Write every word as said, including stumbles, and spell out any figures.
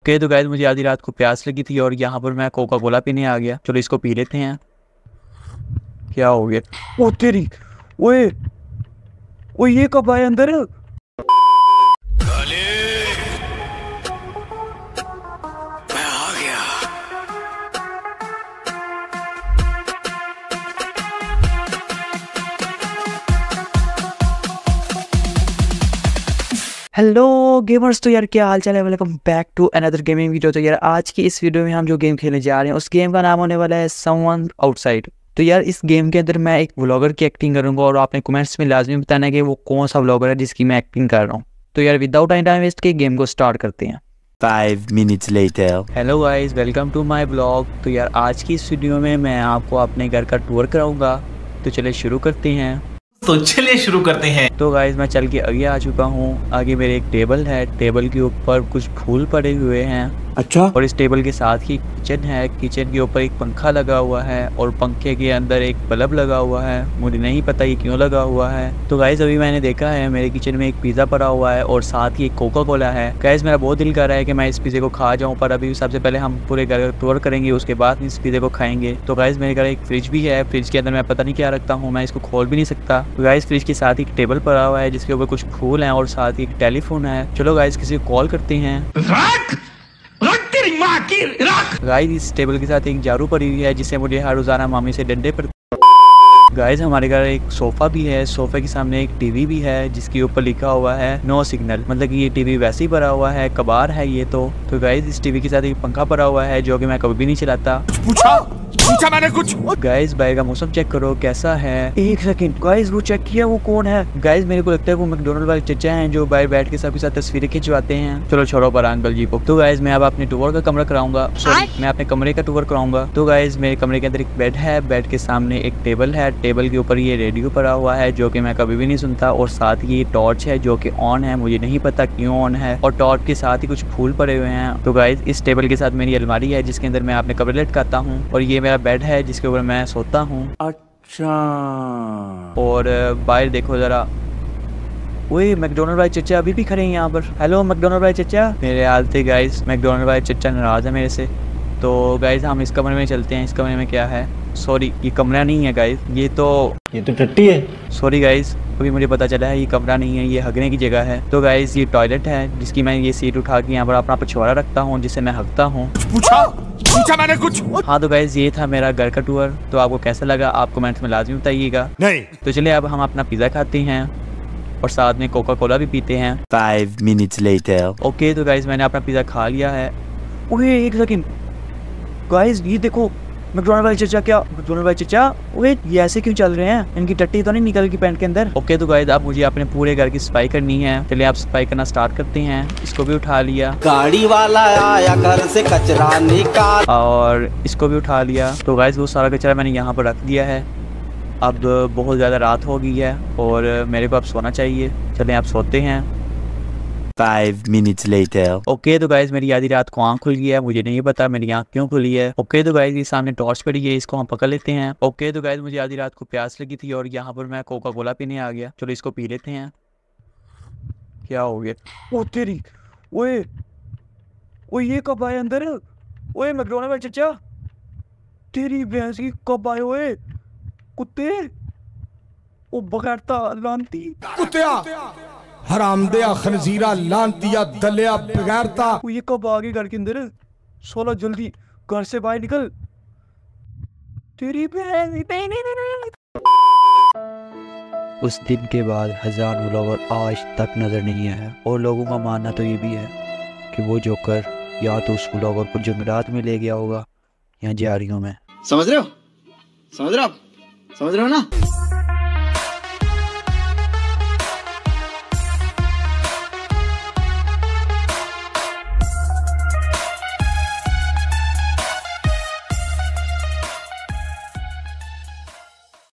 Okay तो guys मुझे आधी रात को प्यास लगी थी और यहाँ पर मैं कोका कोला पीने आ गया। चलो इसको पी लेते हैं। क्या हो गया? ओ तेरी, ओए ओए ये कब आए अंदर? मैं आ गया। हेलो गेमर्स, तो यार क्या हाल चाल है। Welcome back to another gaming video. तो यार आज की इस वीडियो में हम जो गेम खेलने जा रहे हैं उस गेम का नाम होने वाला है समवन आउटसाइड। तो यार इस गेम के अंदर मैं एक व्लॉगर की एक्टिंग करूंगा और आपने कमेंट्स में लाजमी बताना है कि वो कौन सा व्लॉगर है जिसकी मैं एक्टिंग कर रहा हूँ। तो यार विदाउट एनी टाइम वेस्ट के गेम को स्टार्ट करते हैं। Five minutes later. Hello guys, welcome to my blog. तो यार आज की इस वीडियो में मैं आपको अपने घर का टूर कराऊंगा। तो चलिए शुरू करते हैं। तो चलिए शुरू करते हैं। तो गाइस मैं चल के आगे आ चुका हूँ। आगे मेरे एक टेबल है, टेबल के ऊपर कुछ फूल पड़े हुए हैं। अच्छा। और इस टेबल के साथ ही किचन है, किचन के ऊपर एक पंखा लगा हुआ है और पंखे के अंदर एक बल्ब लगा हुआ है। मुझे नहीं पता ये क्यों लगा हुआ है। तो गाइस अभी मैंने देखा है मेरे किचन में एक पिज़्ज़ा पड़ा हुआ है और साथ ही एक कोका कोला है। गाइस मेरा बहुत दिल कर रहा है कि मैं इस पिज़्ज़े को खा जाऊँ, पर अभी सबसे पहले हम पूरे घर का टूर करेंगे, उसके बाद इस पिज़्ज़े को खाएंगे। तो गाइस मेरे घर एक फ्रिज भी है, फ्रिज के अंदर मैं पता नहीं क्या रखता हूँ, मैं इसको खोल भी नहीं सकता। तो गाइस फ्रिज के साथ ही एक टेबल पड़ा हुआ है जिसके ऊपर कुछ फूल हैं और साथ ही एक टेलीफोन है। चलो गाइस किसी को कॉल करते हैं। गाइस इस टेबल के साथ एक झाड़ू पड़ी हुई है जिससे मुझे हर रोजाना मामी से डंडे पर। गाइस हमारे घर एक सोफा भी है, सोफे के सामने एक टीवी भी है जिसके ऊपर लिखा हुआ है नो सिग्नल, मतलब कि ये टीवी वैसे ही पड़ा हुआ है, कबार है ये तो। तो गाइस इस टीवी के साथ एक पंखा पड़ा हुआ है जो कि मैं कभी भी नहीं चलाता। पूछा पूछा मैंने कुछ। गाइस बाहर का मौसम चेक करो कैसा है। एक सेकंड गाइस, वो चेक किया वो कौन है? गाइस मेरे को लगता है वो मैकडॉनल्ड वाले चचा हैं जो बाहर बैठ के सबके साथ तस्वीरें खिंचवाते हैं। चलो छोड़ो पर अंकल जी को। तो गाइस मैं अब अपने टूर का कमरा कराऊंगा, सॉरी मैं अपने कमरे का टूर कराऊंगा। तो गाइस मेरे कमरे के अंदर एक बेड है, बेड के सामने एक टेबल है, टेबल के ऊपर ये रेडियो पड़ा हुआ है जो कि मैं कभी भी नहीं सुनता, और साथ ही ये टॉर्च है जो कि ऑन है, मुझे नहीं पता क्यों ऑन है, और टॉर्च के साथ ही कुछ फूल पड़े हुए हैं। तो गाइस इस टेबल के साथ मेरी अलमारी है जिसके अंदर मैं अपने कपड़े लटकाता हूँ, और ये मेरा बेड है जिसके ऊपर मैं सोता हूँ। अच्छा। और बाहर देखो जरा, वही मैकडॉनल्ड भाई चचा अभी भी खड़े हैं यहाँ पर। हेलो मैकडॉनल्ड भाई चचा। मेरे हाल थे गाइस, मैकडॉनल्ड भाई चचा नाराज है मेरे से। तो गाइस हम इस कमरे में चलते हैं। इस कमरे में क्या है? सॉरी ये कमरा नहीं है गाइस, ये तो ये तो टट्टी है। सॉरी गाइस, अभी मुझे पता चला है ये कमरा नहीं है, ये हगने की जगह है। तो गाइस ये टॉयलेट है जिसकी मैं ये सीट उठा के यहाँ पर अपना पिछवाड़ा रखता हूँ जिससे मैं हगता हूँ। पूछा पूछा मैंने कुछ। हाँ तो गाइस ये था मेरा घर का टूर। तो आपको कैसा लगा आप कमेंट्स में लाजमी बताइएगा। नहीं तो चलिए अब हम अपना पिज़्ज़ा खाते हैं और साथ में कोका कोला भी पीते हैं। Five minutes later. ओके तो गाइस मैंने अपना पिज़्ज़ा खा लिया है। ओए एक सेकंड गाइस, ये देखो मैकडॉनल्ड भाई चचा। क्या मैकडॉनल्ड भाई चचा? ओए ये ऐसे क्यों चल रहे हैं? इनकी टट्टी तो नहीं निकल गई पैंट के अंदर? ओके तो गाइस अब मुझे अपने पूरे घर की सफाई करनी है। चलिए आप सफाई करना स्टार्ट करते हैं। इसको भी उठा लिया, गाड़ी वाला आया घर से कचरा निकाल, और इसको भी उठा लिया। तो गाइस वो सारा कचरा मैंने यहाँ पर रख दिया है। अब बहुत ज़्यादा रात हो गई है और मेरे को अब सोना चाहिए। चलें आप सोते हैं। Five minutes later. ओके तो गाइस मेरी आधी रात को आँख खुल गई है, मुझे नहीं पता मेरी आँख क्यों खुली है। ओके तो गाइस ये सामने टॉर्च पड़ी है, इसको हम पकड़ लेते हैं। ओके तो गाइस मुझे आधी रात को प्यास लगी थी और यहाँ पर मैं कोका कोला पीने आ गया। चलो इसको पी लेते हैं। क्या हो गया? ओ तेरी, ओए ओए ये कब आए अंदर? ओए मैकडॉनल्ड भाई चचा, तेरी भैंस की कब आए? ओए कुत्ते, ओ बगैरता लानती कुत्तिया हरामदिया खनजीरा लानतिया दलिया बगैरता। ये कब आ गई घर के अंदर? सोलह जल्दी घर से बाहर निकल। तेरी बहन। उस दिन के बाद हजार व्लॉगर आज तक नजर नहीं आया, और लोगों का मानना तो ये भी है कि वो जोकर या तो उस व्लॉगर को जंगलात में ले गया होगा या जारियों में। समझ रहे हो समझ रहे हो आप समझ रहे हो ना।